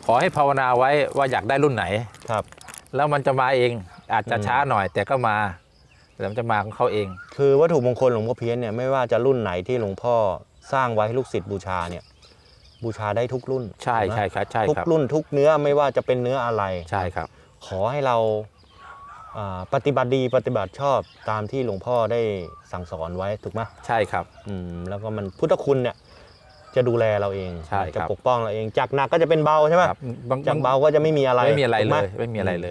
ขอให้ภาวนาไว้ว่าอยากได้รุ่นไหนครับแล้วมันจะมาเองอาจจะช้าหน่อยแต่ก็มาแต่มันจะมาของเขาเองคือวัตถุมงคลหลวงพ่อเพี้ยนเนี่ยไม่ว่าจะรุ่นไหนที่หลวงพ่อสร้างไว้ให้ลูกศิษย์บูชาเนี่ยบูชาได้ทุกรุ่นใช่ครับใช่ทุกรุ่นทุกเนื้อไม่ว่าจะเป็นเนื้ออะไรใช่ครับขอให้เราปฏิบัติดีปฏิบัติชอบตามที่หลวงพ่อได้สั่งสอนไว้ถูกไหมใช่ครับแล้วก็มันพุทธคุณเนี่ยจะดูแลเราเองจะปกป้องเราเองจากหนักก็จะเป็นเบาใช่ไหมจากเบาก็จะไม่มีอะไรไม่มีอะไรเลยไม่มีอะไรเลย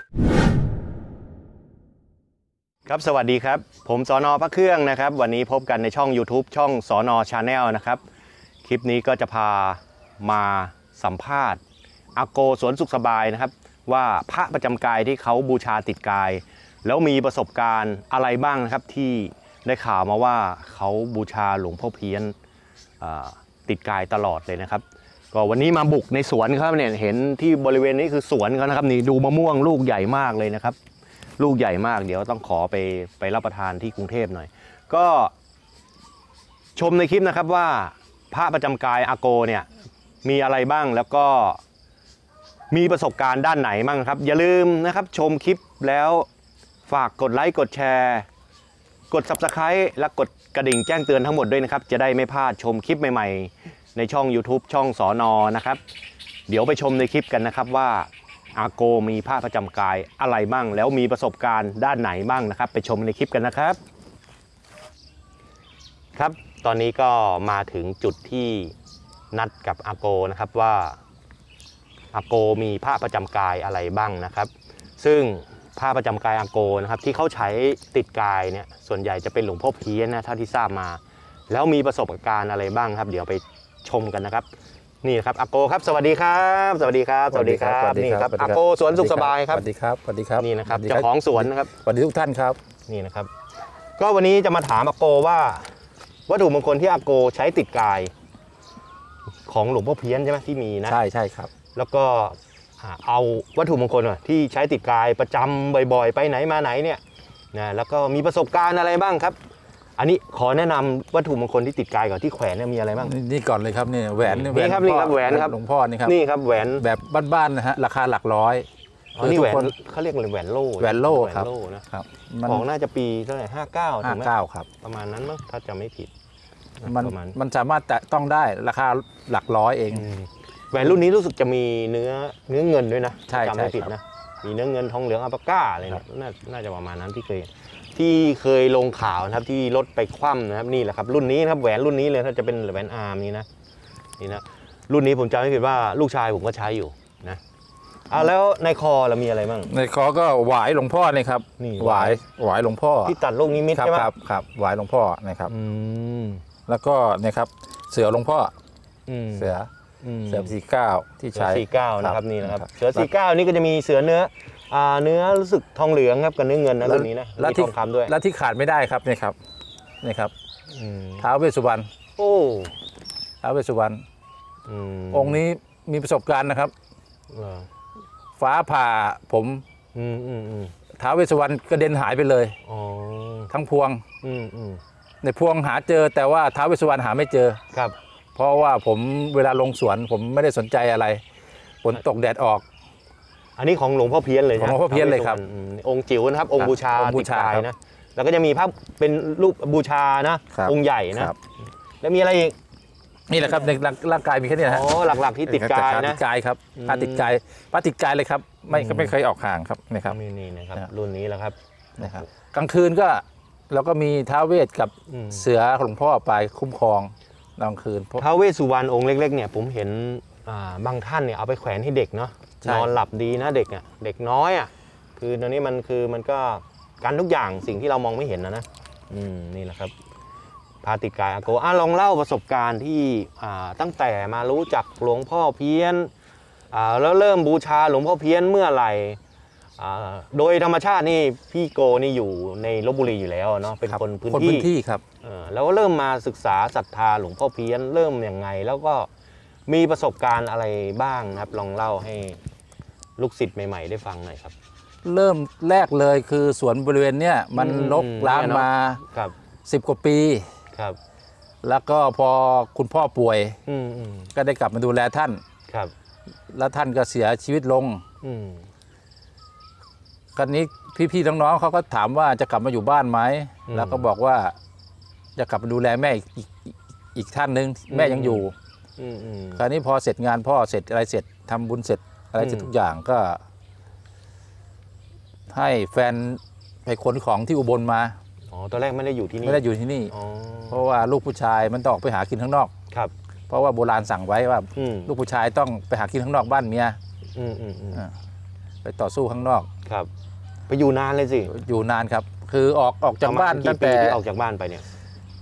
ครับสวัสดีครับผมสน.พระเครื่องนะครับวันนี้พบกันในช่อง YouTube ช่องสน.ชาแนลนะครับคลิปนี้ก็จะพามาสัมภาษณ์อาโกสวนสุขสบายนะครับว่าพระประจำกายที่เขาบูชาติดกายแล้วมีประสบการณ์อะไรบ้างนะครับที่ได้ข่าวมาว่าเขาบูชาหลวงพ่อเพี้ยนติดกายตลอดเลยนะครับก็วันนี้มาบุกในสวนครับเนี่ยเห็นที่บริเวณนี้คือสวนเขานะครับนี่ดูมะม่วงลูกใหญ่มากเลยนะครับลูกใหญ่มากเดี๋ยวต้องขอไปรับประทานที่กรุงเทพหน่อยก็ชมในคลิปนะครับว่าพระประจำกายอาโกเนี่ยมีอะไรบ้างแล้วก็มีประสบการณ์ด้านไหนบ้างครับอย่าลืมนะครับชมคลิปแล้วฝากกดไลค์กดแชร์กด Subscribe และกดกระดิ่งแจ้งเตือนทั้งหมดด้วยนะครับจะได้ไม่พลาดชมคลิปใหม่ๆในช่อง YouTube ช่องสน.นะครับเดี๋ยวไปชมในคลิปกันนะครับว่าอาโกมีพระประจำกายอะไรบ้างแล้วมีประสบการณ์ด้านไหนบ้างนะครับไปชมในคลิปกันนะครับครับตอนนี้ก็มาถึงจุดที่นัดกับอาโกนะครับว่าอาโกมีพระประจำกายอะไรบ้างนะครับซึ่งพระประจำกายอาโกนะครับที่เขาใช้ติดกายเนี่ยส่วนใหญ่จะเป็นหลวงพ่อเพี้ยนนะเท่าที่ทราบมาแล้วมีประสบการณ์อะไรบ้างครับเดี๋ยวไปชมกันนะครับนี่ครับอาโกครับสวัสดีครับสวัสดีครับสวัสดีครับนี่ครับอาโกสวนสุขสบายครับสวัสดีครับสวัสดีครับนี่นะครับเจ้าของสวนนะครับสวัสดีทุกท่านครับนี่นะครับก็วันนี้จะมาถามอาโกว่าวัตถุมงคลที่อาโกใช้ติดกายของหลวงพ่อเพี้ยนใช่ไหมที่มีนะใช่ใช่ครับแล้วก็เอาวัตถุมงคลที่ใช้ติดกายประจำบ่อยๆไปไหนมาไหนเนี่ยนะแล้วก็มีประสบการณ์อะไรบ้างครับอันนี้ขอแนะนำวัตถุมงคลที่ติดกายก่อนที่แขวนเนี่ยมีอะไรบ้างนี่ก่อนเลยครับนี่แหวนนี่ครับนี่ครับแหวนครับหลวงพ่อนี่ครับนี่ครับแหวนแบบบ้านๆนะฮะราคาหลักร้อยนี่แหวนเขาเรียกแหวนโล่แหวนโล่ครับของน่าจะปีเท่าไหร่59ถูกไหม 59ครับประมาณนั้นมั้งถ้าจำไม่ผิดมันสามารถแต่ต้องได้ราคาหลักร้อยเองแหวนรุ่นนี้รู้สึกจะมีเนื้อเงินด้วยนะใช่จำไม่ผิดนะมีเนื้อเงินทองเหลืองอัลปาก้าอะไรเนี่ยน่าจะประมาณนั้นที่เคยลงข่าวนะครับที่รถไปคว่ำนะครับนี่แหละครับรุ่นนี้นะครับแหวนรุ่นนี้เลยถ้าจะเป็นแหวนอาร์มนี่นะรุ่นนี้ผมจำไม่ผิดว่าลูกชายผมก็ใช้อยู่นะแล้วในคอเรามีอะไรบ้างในคอก็หวายหลวงพ่อนี่ครับนี่หวายหลวงพ่อที่ตัดลูกนิมิตใช่ไหมครับหวายหลวงพ่อนะครับแล้วก็เนี่ยครับเสือหลวงพ่อเสือ49ที่ใช้ 49นะครับนี่นะครับเสือ49นี่ก็จะมีเสือเนื้อรู้สึกทองเหลืองครับกับเนื้อเงินนะรุ่นนี้นะและทองคำด้วยและที่ขาดไม่ได้ครับนี่ครับท้าวเวสสุวรรณท้าวเวสสุวรรณองค์นี้มีประสบการณ์นะครับฟ้าผ่าผมท้าวเวสสุวรรณกระเด็นหายไปเลยทั้งพวงในพวงหาเจอแต่ว่าท้าวเวสสุวรรณหาไม่เจอครับเพราะว่าผมเวลาลงสวนผมไม่ได้สนใจอะไรฝนตกแดดออกอันนี้ของหลวงพ่อเพี้ยนเลยของหลวงพ่อเพี้ยนเลยครับองค์จิ๋วนะครับองค์บูชาติดกายนะแล้วก็จะมีพระเป็นรูปบูชานะองค์ใหญ่นะแล้วมีอะไรอีกนี่แหละครับในร่างกายมีแค่นี้นะหลักๆที่ติดกายนะติดกายครับพระติดกายเลยครับไม่เคยออกห่างครับนี่ครับนี่นะครับรุ่นนี้แหละครับนะครับกลางคืนก็เราก็มีท้าวเวสกับเสือหลวงพ่อไปคุ้มครองกลางคืนท้าวเวสสุวรรณองค์เล็กๆเนี่ยผมเห็นบางท่านเนี่ยเอาไปแขวนให้เด็กเนาะนอนหลับดีนะเด็กเด็กน้อยคือตอนนี้มันก็กันทุกอย่างสิ่งที่เรามองไม่เห็นนะนี่แหละครับพาติดกายอาโกลองเล่าประสบการณ์ที่ตั้งแต่มารู้จักหลวงพ่อเพี้ยนแล้วเริ่มบูชาหลวงพ่อเพี้ยนเมื่อไหร่โดยธรรมชาตินี่พี่โกนี่อยู่ในลพบุรีอยู่แล้วเนาะเป็นคนพื้นที่ครับแล้วเริ่มมาศึกษาศรัทธาหลวงพ่อเพี้ยนเริ่มยังไงแล้วก็มีประสบการณ์อะไรบ้างนะครับลองเล่าให้ลูกศิษย์ใหม่ๆได้ฟังหน่อยครับเริ่มแรกเลยคือสวนบริเวณเนี้ยมันรกร้างมา10 กว่าปีครับแล้วก็พอคุณพ่อป่วยก็ได้กลับมาดูแลท่านแล้วท่านก็เสียชีวิตลง คราวนี้พี่ๆน้องๆเขาก็ถามว่าจะกลับมาอยู่บ้านไหมแล้วก็บอกว่าจะกลับมาดูแลแม่อีกท่านหนึ่งแม่ยังอยู่คราวนี้พอเสร็จงานพ่อเสร็จอะไรเสร็จทำบุญเสร็จอะไรเสร็จทุกอย่างก็ ให้แฟนไปขนของที่อุบลมาอ๋อตอนแรกไม่ได้อยู่ที่นี่ไม่ได้อยู่ที่นี่เพราะว่าลูกผู้ชายมันต้องออกไปหากินข้างนอกครับเพราะว่าโบราณสั่งไว้ว่าลูกผู้ชายต้องไปหากินข้างนอกบ้านเมียไปต่อสู้ข้างนอกครับไปอยู่นานเลยสิอยู่นานครับคือออกจากบ้านตั้งแต่ออกจากบ้านไปเนี่ย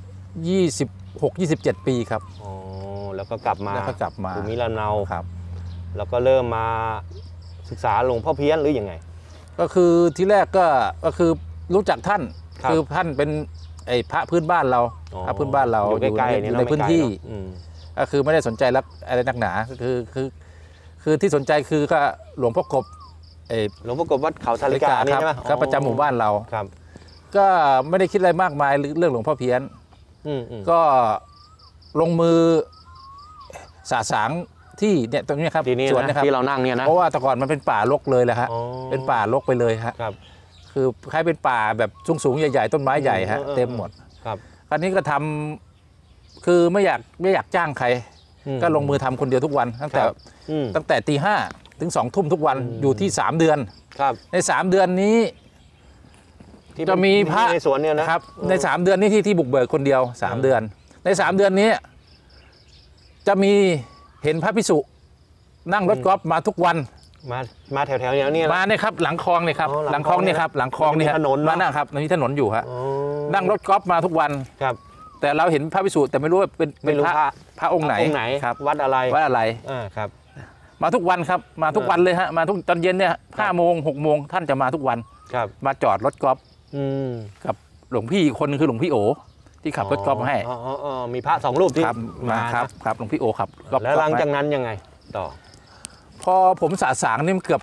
26-27 ปีครับอ๋อแล้วก็กลับมาภูมิลำเนาครับแล้วก็เริ่มมาศึกษาหลวงพ่อเพี้ยนหรือยังไงก็คือที่แรกก็คือรู้จักท่านคือท่านเป็นไอ้พระพื้นบ้านเราพระพื้นบ้านเราอยู่ในพื้นที่ก็คือไม่ได้สนใจแล้วอะไรนักหนาคือที่สนใจคือก็หลวงพ่อกบหลวงพ่อกบวัดเขาสาริกานี่ใช่ไหมครับประจำหมู่บ้านเราครับก็ไม่ได้คิดอะไรมากมายเรื่องหลวงพ่อเพี้ยนก็ลงมือสะสางที่เนี่ยตรงนี้ครับสวนนะครับที่เรานั่งเนี่ยนะเพราะว่าแต่ก่อนมันเป็นป่ารกเลยแหละฮะเป็นป่ารกไปเลยครับคือคล้ายเป็นป่าแบบสูงใหญ่ๆต้นไม้ใหญ่ฮะเต็มหมดครับคราวนี้ก็ทำคือไม่อยากจ้างใครก็ลงมือทำคนเดียวทุกวันตั้งแต่ตี 5ถึง2 ทุ่มทุกวันอยู่ที่3 เดือนใน3 เดือนนี้จะมีพระในสวนเนี่ยนะครับใน3 เดือนนี้ที่บุกเบิกคนเดียว3 เดือนใน3 เดือนนี้จะมีเห็นพระภิกษุนั่งรถกอล์ฟมาทุกวันมาแถวๆนี้มาเนี่ยครับหลังคลองเนี่ยครับหลังคลองเนี่ยครับหลังคลองเนี่ยถนนมานะครับมีถนนอยู่ฮะนั่งรถกอล์ฟมาทุกวันครับแต่เราเห็นพระภิกษุแต่ไม่รู้ว่าเป็นพระองค์ไหนครับวัดอะไรครับมาทุกวันครับมาทุกวันเลยฮะมาทุกตอนเย็นเนี่ย5 โมง 6 โมงท่านจะมาทุกวันมาจอดรถกอล์ฟกับหลวงพี่คนนึงคือหลวงพี่โอที่ขับรถกอล์ฟให้มีพระ2 รูปที่มาครับหลวงพี่โอขับแล้วหลังจากนั้นยังไงต่อพอผมสะสางนี่เกือบ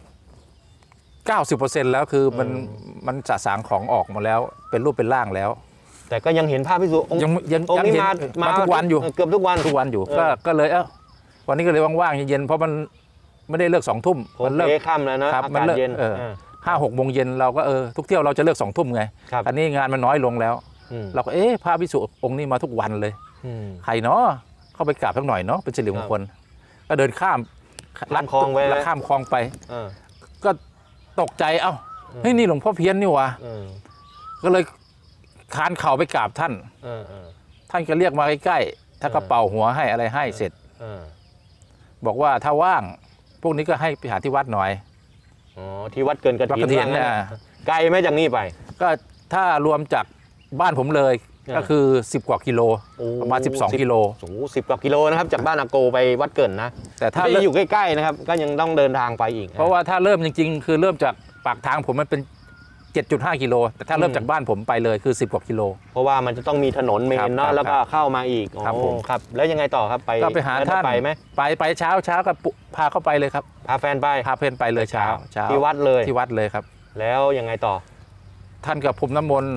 90% แล้วคือมันสะสางของออกมาแล้วเป็นรูปเป็นร่างแล้วแต่ก็ยังเห็นภาพพิสูจน์ยังเห็นมาทุกวันอยู่เกือบทุกวันอยู่ก็เลยวันนี้ก็เลยว่างๆเย็นเพราะมันไม่ได้เลิก2 ทุ่มมันเลิกค่ำแล้วนะอากาศเย็น 5-6 โมงเย็นเราก็ทุกเที่ยวเราจะเลิก2 ทุ่มไงอันนี้งานมันน้อยลงแล้วเราก็พระภิกษุองค์นี้มาทุกวันเลยใครเนาะเข้าไปกราบสักหน่อยเนาะเป็นสิริมงคลก็เดินข้ามคลองไปข้ามคลองไปก็ตกใจเฮ้ยนี่หลวงพ่อเพี้ยนนี่วะก็เลยคานเข่าไปกราบท่านท่านก็เรียกมาใกล้ๆถ้าก็เป่าหัวให้อะไรให้เสร็จบอกว่าถ้าว่างพวกนี้ก็ให้ไปหาที่วัดหน่อยที่วัดเกินกระถิ่นเนี่ยไกลไหมจากนี่ไปก็ถ้ารวมจากบ้านผมเลยก็คือ10 กว่ากิโลประมาณ12 กิโล 10 กว่ากิโลนะครับจากบ้านอาโกไปวัดเกินนะแต่ถ้าอยู่ใกล้ๆนะครับก็ยังต้องเดินทางไปอีกเพราะว่าถ้าเริ่มจริงๆคือเริ่มจากปากทางผมมันเป็น 7.5 กิโลแต่ถ้าเริ่มจากบ้านผมไปเลยคือ10 กว่ากิโลเพราะว่ามันจะต้องมีถนนเมนเนาะแล้วก็เข้ามาอีกครับแล้วยังไงต่อครับไปหาท่านไปไหมไปเช้าก็พาเข้าไปเลยครับพาแฟนไปเลยเช้าที่วัดเลยครับแล้วยังไงต่อท่านกับพรมน้ำมนต์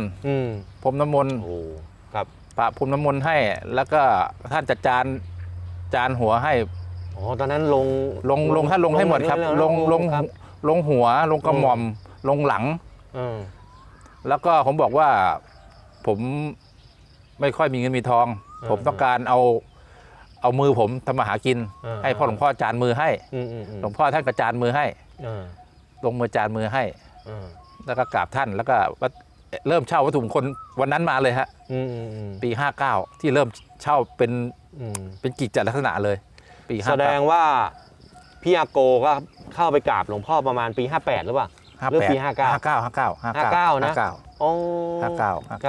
ครับพระพรมน้ำมนต์ให้แล้วก็ท่านจัดจานหัวให้ตอนนั้นลงท่านลงให้หมดครับลงหัวลงกระหม่อมลงหลังแล้วก็ผมบอกว่าผมไม่ค่อยมีเงินมีทองผมต้องการเอามือผมทำมาหากินให้พ่อหลวงพ่อจานมือให้หลวงพ่อท่านกระจานมือให้ลงมือจานมือให้แล้วก็กราบท่านแล้วก็เริ่มเช่าวัตถุมงคลวันนั้นมาเลยฮะปี59ที่เริ่มเช่าเป็นกิจจลักษณะเลยปี59 แสดงว่าพี่อาโกก็เข้าไปกราบหลวงพ่อประมาณปี58หรือเปล่าหรือปี59นะ 59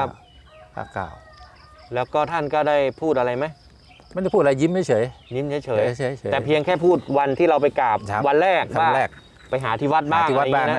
แล้วก็ท่านก็ได้พูดอะไรไหมไม่ได้พูดอะไรยิ้มเฉยแต่เพียงแค่พูดวันที่เราไปกราบวันแรกว่าไปหาที่วัดบ้างอะไรนะ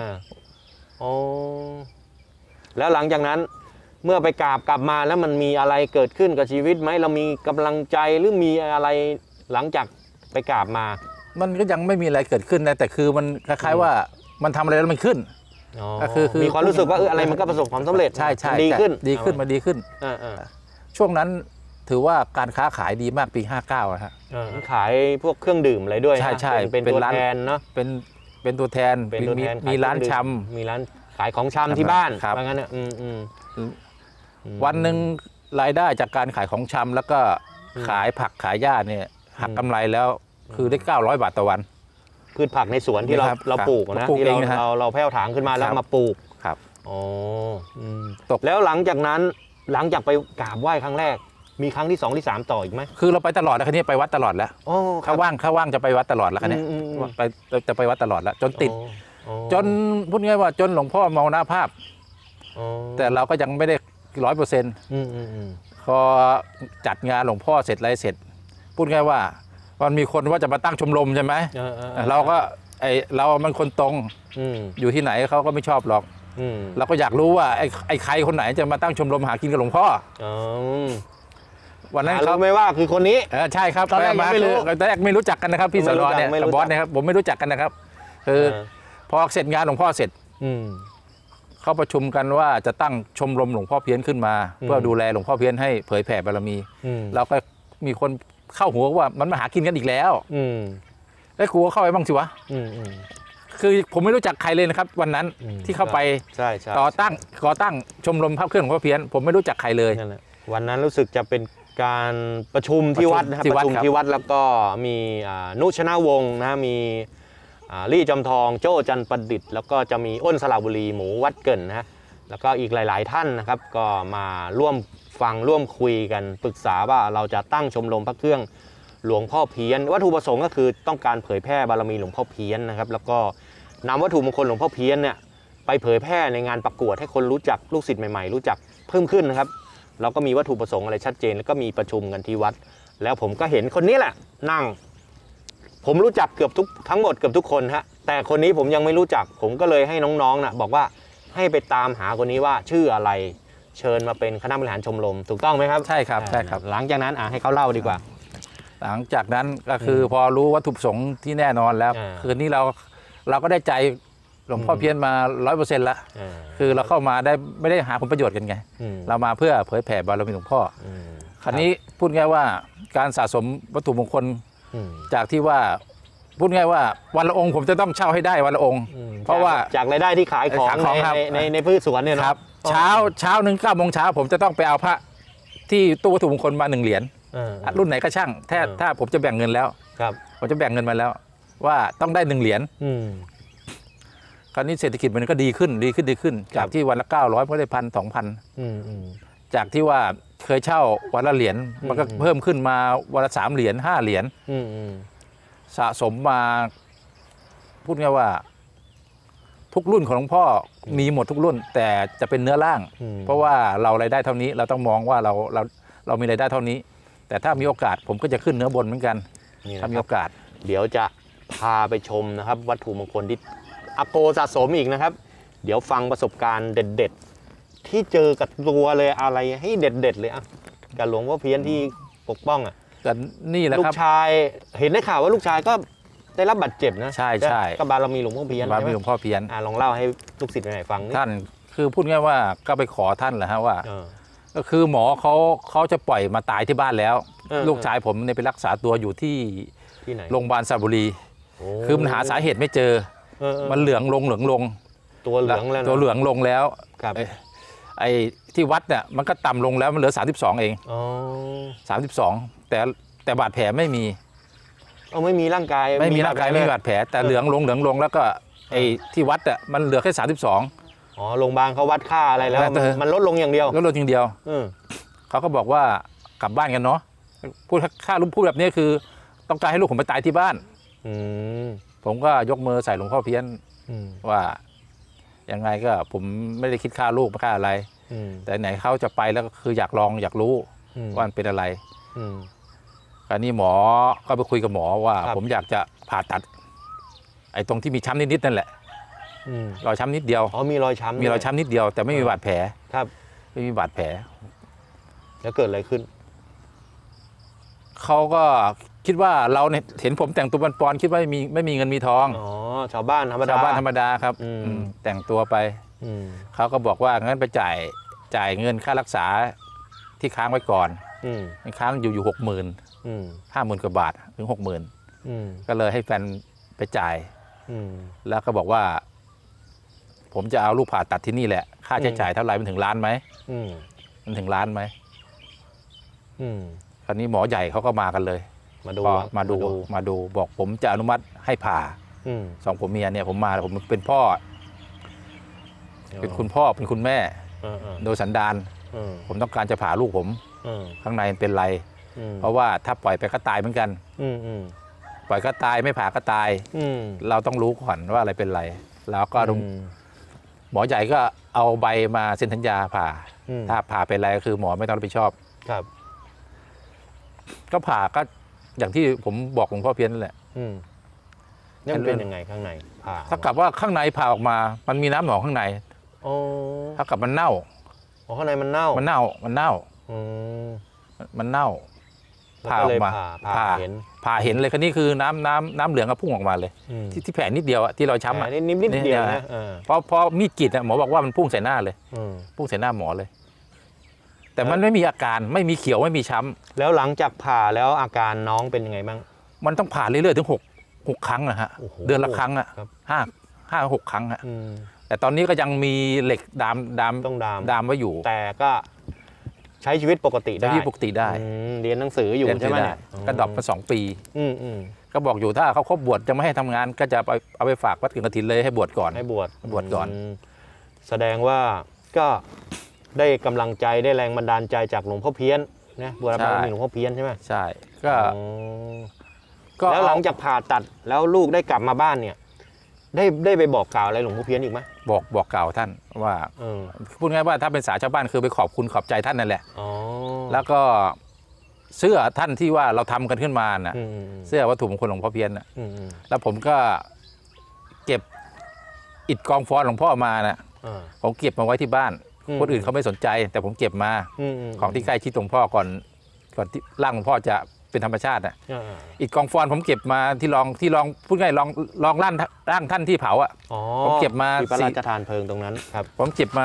แล้วหลังจากนั้นเมื่อไปกลับมาแล้วมันมีอะไรเกิดขึ้นกับชีวิตไหมเรามีกำลังใจหรือมีอะไรหลังจากไปกราบมามันก็ยังไม่มีอะไรเกิดขึ้นนะแต่คือมันคล้ายๆว่ามันทำอะไรแล้วมันขึ้นก็คือมีความรู้สึกว่าอะไรมันก็ประสบความสำเร็จใช่ดีขึ้นมาดีขึ้นช่วงนั้นถือว่าการค้าขายดีมากปี 59นะฮะขายพวกเครื่องดื่มอะไรด้วยใช่เป็นตัวแทนเนาะเป็นตัวแทน มีร้านชำมีร้านขายของชำที่บ้านครับว่างั้นเนี่ยวันหนึ่งรายได้จากการขายของชำแล้วก็ขายผักขายหญ้าเนี่ยหักกำไรแล้วคือได้900 บาทต่อวันพืชผักในสวนที่เราปลูกนะที่เราแผ่วถางขึ้นมาแล้วมาปลูกครับอ๋อแล้วหลังจากนั้นหลังจากไปกราบไหว้ครั้งแรกมีครั้งที่2ที่3ต่ออีกไหมคือเราไปตลอดแล้วคันนี้ไปวัดตลอดแล้วถ้าว่างจะไปวัดตลอดแล้วคันนี้จะไปวัดตลอดแล้วจนติดจนพูดง่ายว่าจนหลวงพ่อมรณภาพแต่เราก็ยังไม่ได้100%พอจัดงานหลวงพ่อเสร็จอะไรเสร็จพูดง่ายว่ามันมีคนว่าจะมาตั้งชมรมใช่ไหมเราก็เรามันคนตรงอยู่ที่ไหนเขาก็ไม่ชอบหรอกเราก็อยากรู้ว่าไอ้ใครคนไหนจะมาตั้งชมรมหากินกับหลวงพ่อวันนั้นเขาไม่ว่าคือคนนี้ใช่ครับตอนแรกไม่รู้ตอนแรกไม่รู้จักกันนะครับพี่สนเนี่ยกับบอสนะครับผมไม่รู้จักกันนะครับคือพอเสร็จงานหลวงพ่อเสร็จเขาประชุมกันว่าจะตั้งชมรมหลวงพ่อเพี้ยนขึ้นมาเพื่อดูแลหลวงพ่อเพี้ยนให้เผยแผ่บารมีเราก็มีคนเข้าหัวว่ามันมาหากินกันอีกแล้วแล้วครูก็เข้าไปบ้างสิวะคือผมไม่รู้จักใครเลยนะครับวันนั้นที่เข้าไปก่อตั้งชมรมภาพเครื่องหลวงพ่อเพี้ยนผมไม่รู้จักใครเลยวันนั้นรู้สึกจะเป็นการประชุมที่วัดนะครับประชุมที่วัดแล้วก็มีนุชนะวงศ์นะมีลี่จอมทองโจ้จันประดิษฐ์แล้วก็จะมีอ้นสระบุรีหมูวัดเกินนะแล้วก็อีกหลายๆท่านนะครับก็มาร่วมฟังร่วมคุยกันปรึกษาว่าเราจะตั้งชมรมพระเครื่องหลวงพ่อเพี้ยนวัตถุประสงค์ก็คือต้องการเผยแพร่บารมีหลวงพ่อเพี้ยนนะครับแล้วก็นำวัตถุมงคลหลวงพ่อเพี้ยนเนี่ยไปเผยแพร่ในงานประกวดให้คนรู้จักลูกศิษย์ใหม่ๆรู้จักเพิ่มขึ้นนะครับเราก็มีวัตถุประสงค์อะไรชัดเจนแล้วก็มีประชุมกันที่วัดแล้วผมก็เห็นคนนี้แหละนั่งผมรู้จักเกือบทั้งหมดเกือบทุกคนฮะแต่คนนี้ผมยังไม่รู้จักผมก็เลยให้น้องๆนะบอกว่าให้ไปตามหาคนนี้ว่าชื่ออะไรเชิญมาเป็นคณะบริหารชมรมถูกต้องไหมครับใช่ครับใช่ครับหลังจากนั้นให้เขาเล่าดีกว่าหลังจากนั้นก็คือพอรู้วัตถุประสงค์ที่แน่นอนแล้วคืนนี้เราก็ได้ใจหลวงพ่อเพี้ยนมา 100% ละคือเราเข้ามาได้ไม่ได้หาผลประโยชน์กันไงเรามาเพื่อเผยแผ่บารมีหลวงพ่อคราวนี้พูดง่ายว่าการสะสมวัตถุมงคลจากที่ว่าพูดง่ายว่าวันละองค์ผมจะต้องเช่าให้ได้วันละองค์เพราะว่าจากรายได้ที่ขายของในพืชสวนเนี่ยครับเช้า1 9 โมงเช้าผมจะต้องไปเอาพระที่ตู้วัตถุมงคลมา1 เหรียญรุ่นไหนก็ช่างถ้าผมจะแบ่งเงินแล้วผมจะแบ่งเงินมาแล้วว่าต้องได้1 เหรียญคราวนี้เศรษฐกิจมันก็ดีขึ้นจากที่วันละ900ก็ได้1,000-2,000จากที่ว่าเคยเช่าวันละเหรียญมันก็เพิ่มขึ้นมาวันละ3 เหรียญ5 เหรียญสะสมมาพูดง่ายว่าทุกรุ่นของหลวงพ่อมีหมดทุกรุ่นแต่จะเป็นเนื้อร่างเพราะว่าเรารายได้เท่านี้เราต้องมองว่าเรามีรายได้เท่านี้แต่ถ้ามีโอกาสผมก็จะขึ้นเนื้อบนเหมือนกันถ้ามีโอกาสเดี๋ยวจะพาไปชมนะครับวัตถุมงคลที่อาโกสะสมอีกนะครับเดี๋ยวฟังประสบการณ์เด็ดๆที่เจอกับตัวเลยอะไรให้เด็ดๆเลยกับหลวงพ่อเพี้ยนที่ปกป้องกันนี่แหละครับลูกชายเห็นได้ข่าวว่าลูกชายก็ได้รับบาดเจ็บนะใช่ก็บารมีหลวงพ่อเพี้ยนบารมีหลวงพ่อเพี้ยนลองเล่าให้ลูกศิษย์หน่อยฟังท่านคือพูดง่ายว่าก็ไปขอท่านแหละฮะว่าก็คือหมอเขาจะปล่อยมาตายที่บ้านแล้วลูกชายผมเนี่ยไปรักษาตัวอยู่ที่โรงพยาบาลสระบุรีคือมันหาสาเหตุไม่เจอมันเหลืองลงตัวเหลืองลงแล้วไอ้ที่วัดเนี่ยมันก็ต่ำลงแล้วมันเหลือ32เอง32แต่บาดแผลไม่มีไม่มีร่างกายไม่มีบาดแผลแต่เหลืองลงแล้วก็ไอ้ที่วัดอ่ะมันเหลือแค่32 โรงพยาบาลเขาวัดค่าอะไรแล้วมันลดลงอย่างเดียวเขาก็บอกว่ากลับบ้านกันเนาะพูดแบบนี้คือต้องการให้ลูกผมไปตายที่บ้านผมก็ยกมือใส่หลวงพ่อเพี้ยนว่ายังไงก็ผมไม่ได้คิดฆ่าลูกไม่ฆ่าอะไรแต่ไหนเขาจะไปแล้วก็คืออยากลองอยากรู้ว่ามันเป็นอะไรคราวนี้หมอก็ไปคุยกับหมอว่าผมอยากจะผ่าตัดไอ้ตรงที่มีช้ำนิดๆนั่นแหละรอยช้ำนิดเดียวมีรอยช้ำนิดเดียวแต่ไม่มีบาดแผลไม่มีบาดแผลแล้วเกิดอะไรขึ้นเขาก็คิดว่าเราเนี่ยเห็นผมแต่งตัวปอนๆคิดว่าไม่มีเงินมีทองชาวบ้านธรรมดาครับแต่งตัวไปเขาก็บอกว่างั้นไปจ่ายเงินค่ารักษาที่ค้างไว้ก่อนค้างอยู่60,000 50,000 กว่าบาทถึง60,000ก็เลยให้แฟนไปจ่ายแล้วก็บอกว่าผมจะเอาลูกผ่าตัดที่นี่แหละค่าใช้จ่ายเท่าไหร่มันถึงล้านไหมมันถึงล้านไหมคราวนี้หมอใหญ่เขาก็มากันเลยมาดูบอกผมจะอนุมัติให้ผ่า2ผัวเมียเนี่ยผมเป็นพ่อเป็นคุณพ่อเป็นคุณแม่โดยสันดานผมต้องการจะผ่าลูกผมข้างในเป็นไรเพราะว่าถ้าปล่อยไปก็ตายเหมือนกันปล่อยก็ตายไม่ผ่าก็ตายเราต้องรู้ก่อนว่าอะไรเป็นไรแล้วก็หมอใหญ่ก็เอาใบมาเซ็นสัญญาผ่าถ้าผ่าเป็นไรก็คือหมอไม่ต้องรับผิดชอบครับก็ผ่าก็อย่างที่ผมบอกหลวงพ่อเพี้ยนนั่นแหละนี่มันเป็นยังไงข้างในผ่าถ้ากับว่าข้างในผ่าออกมามันมีน้ำหนองข้างในถ้ากับมันเน่าข้างในมันเน่าผ่าออกมาผ่าเห็นเลยคันนี้คือน้ำเหลืองก็พุ่งออกมาเลยที่แผลนิดเดียวที่เราช้ำนิดเดียวนะพอมีดกรีดหมอบอกว่ามันพุ่งใส่หน้าเลยพุ่งใส่หน้าหมอเลยแต่มันไม่มีอาการไม่มีเขียวไม่มีช้ำแล้วหลังจากผ่าแล้วอาการน้องเป็นยังไงบ้างมันต้องผ่าเรื่อยๆถึง6 ครั้งนะฮะเดือนละครั้งอ่ะ5-6 ครั้งอ่ะแต่ตอนนี้ก็ยังมีเหล็กดามไว้อยู่แต่ก็ใช้ชีวิตปกติได้เรียนหนังสืออยู่ใช่ไหมก็ดรอปมา2 ปีก็บอกอยู่ถ้าเขาครบบวชจะไม่ให้ทำงานก็จะเอาไปฝากวัดกฐินเลยให้บวชก่อนแสดงว่าก็ได้กำลังใจได้แรงบันดาลใจจากหลวงพ่อเพี้ยนนะบุรพามีหลวงพ่อเพี้ยนใช่ไหมใช่ก็แล้วหลังจากผ่าตัดแล้วลูกได้กลับมาบ้านเนี่ยได้ไปบอกกล่าวอะไรหลวงพ่อเพี้ยนอีกไหมบอกกล่าวท่านว่าพูดง่ายว่าถ้าเป็นสายชาวบ้านคือไปขอบคุณขอบใจท่านนั่นแหละแล้วก็เสื้อท่านที่ว่าเราทำกันขึ้นมาน่ะเสื้อวัตถุมงคลหลวงพ่อเพี้ยนน่ะแล้วผมก็เก็บอิฐกองฟอนหลวงพ่อมาน่ะผมเก็บมาไว้ที่บ้านคนอื่นเขาไม่สนใจแต่ผมเก็บมาของที่ใกล้ชิดหลวงพ่อก่อนที่ร่างหลวงพ่อจะเป็นธรรมชาติอ่ะอิฐกองฟอนผมเก็บมาที่ลองพูดง่ายลองร่างท่านที่เผาอ่ะผมเก็บมาที่พระราชทานเพลิงตรงนั้นครับผมเก็บมา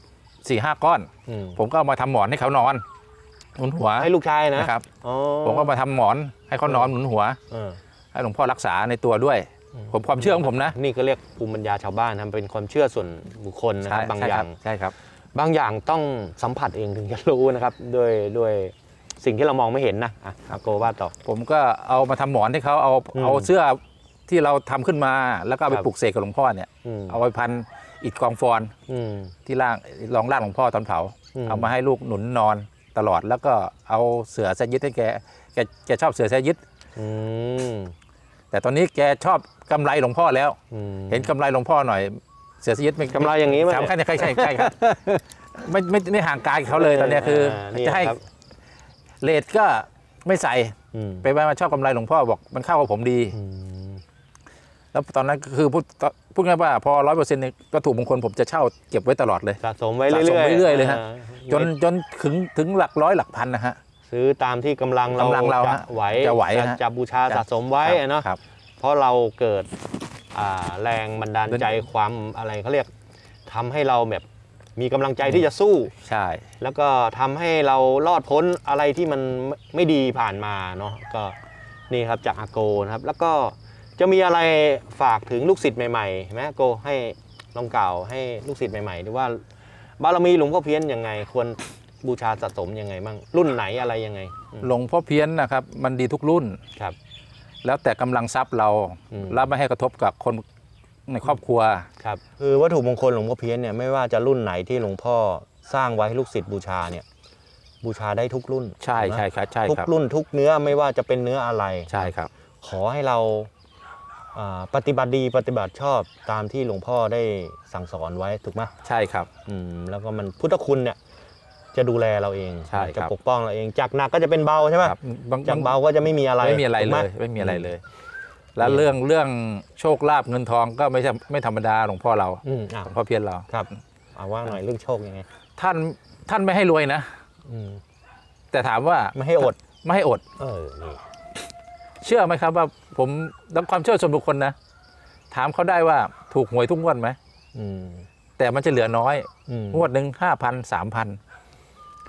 4-5 ก้อนผมก็เอามาทำหมอนให้เขานอนหนุนหัวให้ลูกชายนะครับผมก็มาทำหมอนให้เขานอนหนุนหัวให้หลวงพ่อรักษาในตัวด้วยผมความเชื่อของผมนะนี่ก็เรียกภูมิปัญญาชาวบ้านทำเป็นความเชื่อส่วนบุคคลนะครับบางอย่างใช่ครับบางอย่างต้องสัมผัสเองถึงจะรู้นะครับด้วยสิ่งที่เรามองไม่เห็นนะอาโกว่าต่อผมก็เอามาทำหมอนให้เขาเอาเสื้อที่เราทำขึ้นมาแล้วก็ไปปลุกเสกกับหลวงพ่อเนี่ยเอาไปพันอิฐกองฟอนที่รองร่างหลวงพ่อตอนเผาเอามาให้ลูกหนุนนอนตลอดแล้วก็เอาเสือแซยึดให้แกชอบเสือแซยึดแต่ตอนนี้แกชอบกำไรหลวงพ่อแล้วเห็นกำไรหลวงพ่อหน่อยเสือแซยึดเป็นกำไรอย่างนี้ไหมใช่ครับไม่ห่างกายเขาเลยตอนนี้คือจะให้เลดก็ไม่ใส่ไปมาชอบกำไรหลวงพ่อบอกมันเข้ากับผมดีแล้วตอนนั้นคือพูดง่ายว่าพอ100%วัตถุมงคลผมจะเช่าเก็บไว้ตลอดเลยสะสมไว้เรื่อยๆเลยฮะจนถึงหลักร้อยหลักพันนะฮะซื้อตามที่กำลังเราจะไหวจะบูชาสะสมไว้เนาะเพราะเราเกิดแรงบันดาลใจความอะไรเขาเรียกทำให้เราแบบมีกำลังใจที่จะสู้ใช่แล้วก็ทำให้เรารอดพ้นอะไรที่มันไม่ดีผ่านมาเนาะก็นี่ครับจากอาโกนะครับแล้วก็จะมีอะไรฝากถึงลูกศิษย์ใหม่ๆไหมโกให้ลองกล่าวให้ลูกศิษย์ใหม่ๆดูว่าบารมีหลวงพ่อเพี้ยนยังไงควรบูชาสะสมยังไงบ้างรุ่นไหนอะไรยังไงหลวงพ่อเพี้ยนนะครับมันดีทุกรุ่นครับแล้วแต่กำลังทรัพย์เราแล้วไม่ให้กระทบกับคนในครอบครัวครับคือวัตถุมงคลหลวงพ่อเพี้ยนเนี่ยไม่ว่าจะรุ่นไหนที่หลวงพ่อสร้างไว้ให้ลูกศิษย์บูชาเนี่ยบูชาได้ทุกรุ่นใช่ครับใช่ทุกรุ่นทุกเนื้อไม่ว่าจะเป็นเนื้ออะไรใช่ครับขอให้เราปฏิบัติดีปฏิบัติชอบตามที่หลวงพ่อได้สั่งสอนไว้ถูกไหมใช่ครับแล้วก็มันพุทธคุณเนี่ยจะดูแลเราเองจะปกป้องเราเองจากหนักก็จะเป็นเบาใช่ไหมจากเบาก็จะไม่มีอะไรเลยแล้วเรื่องโชคลาภเงินทองก็ไม่ธรรมดาหลวงพ่อเราหลวงพ่อเพี้ยนเราครับเอาว่าหน่อยเรื่องโชคยังไงท่านไม่ให้รวยนะแต่ถามว่าไม่ให้อดนี่เชื่อไหมครับว่าผมดังความเชื่อส่วนบุคคลนะถามเขาได้ว่าถูกหวยทุกงวดไหมแต่มันจะเหลือน้อยงวดหนึ่ง5,000 3,000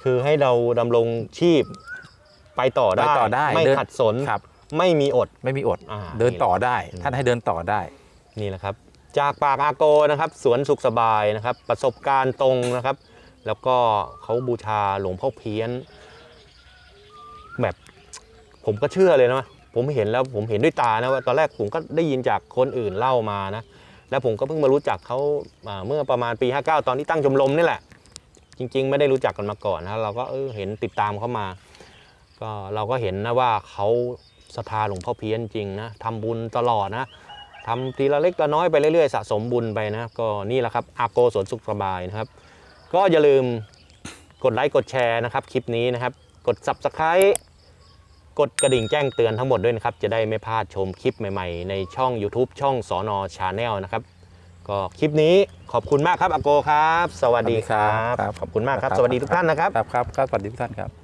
คือให้เราดำรงชีพไปต่อได้ไม่ขัดสนครับไม่มีอดไม่มีอดเดินต่อได้ท่านให้เดินต่อได้นี่แหละครับจากปากอาโกนะครับสวนสุขสบายนะครับประสบการณ์ตรงนะครับแล้วก็เขาบูชาหลวงพ่อเพี้ยนแบบผมก็เชื่อเลยนะผมเห็นแล้วผมเห็นด้วยตานะว่าตอนแรกผมก็ได้ยินจากคนอื่นเล่ามานะแล้วผมก็เพิ่งมารู้จักเขาเมื่อประมาณปี59ตอนที่ตั้งชมรมนี่แหละจริงๆไม่ได้รู้จักกันมาก่อนนะเราก็เห็นติดตามเขามาก็เราก็เห็นนะว่าเขาศรัทธาหลวงพ่อเพี้ยนจริงนะทำบุญตลอดนะทำทีละเล็กละน้อยไปเรื่อยๆสะสมบุญไปนะก็นี่แหละครับอาโกสวนสุขสบายนะครับก็อย่าลืมกดไลค์กดแชร์นะครับคลิปนี้นะครับกด Subscribe กดกระดิ่งแจ้งเตือนทั้งหมดด้วยนะครับจะได้ไม่พลาดชมคลิปใหม่ๆในช่อง YouTube ช่องสน Channel นะครับก็คลิปนี้ขอบคุณมากครับอาโกครับสวัสดีครับขอบคุณมากครับสวัสดีทุกท่านนะครับครับสวัสดีทุกท่านครับ